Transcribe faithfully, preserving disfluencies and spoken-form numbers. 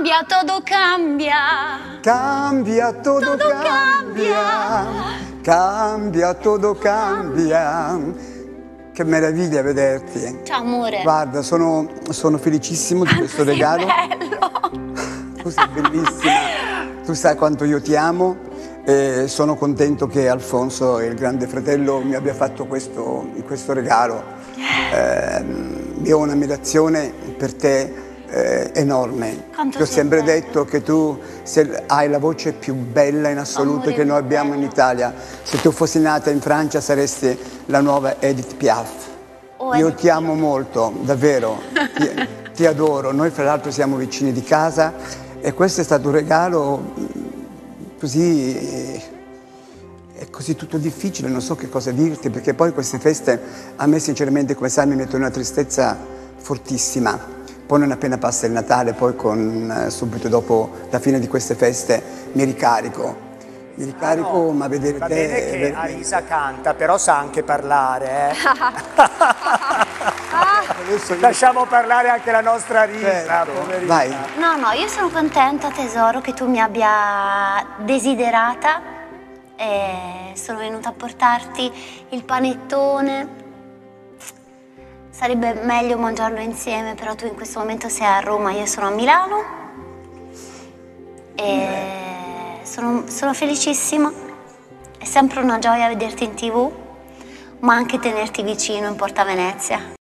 Cambia, todo cambia. Cambia, todo, Todo cambia. Cambia, todo cambia. Che meraviglia vederti. Ciao amore. Guarda, sono, sono felicissimo di questo Sei regalo. bello. Tu sei bellissima, tu sai quanto io ti amo e sono contento che Alfonso, il grande fratello, mi abbia fatto questo, questo regalo. Eh, io ho un'ammirazione per te eh, enorme. Quanto Ti ho sei sempre bello. detto che tu sei- hai la voce più bella in assoluto Amore che noi abbiamo bello. in Italia. Se tu fossi nata in Francia saresti la nuova Edith Piaf. Oh, Io Edith ti amo molto, davvero, ti, ti adoro. Noi fra l'altro siamo vicini di casa e questo è stato un regalo mh, così, è così tutto difficile, non so che cosa dirti, perché poi queste feste a me sinceramente, come sai, mi mettono una tristezza fortissima. Poi non appena passa il Natale, poi con, eh, subito dopo la fine di queste feste mi ricarico. Mi ricarico, Ah, no. ma vedere Va te... bene è che ver- Arisa canta, però sa anche parlare, eh. Adesso io- Lasciamo parlare anche la nostra Arisa, Certo. poverina. Vai. No, no, io sono contenta, tesoro, che tu mi abbia desiderata e sono venuta a portarti il panettone. Sarebbe meglio mangiarlo insieme, però tu in questo momento sei a Roma, io sono a Milano. E sono, sono felicissima. È sempre una gioia vederti in tivù, ma anche tenerti vicino in Porta Venezia.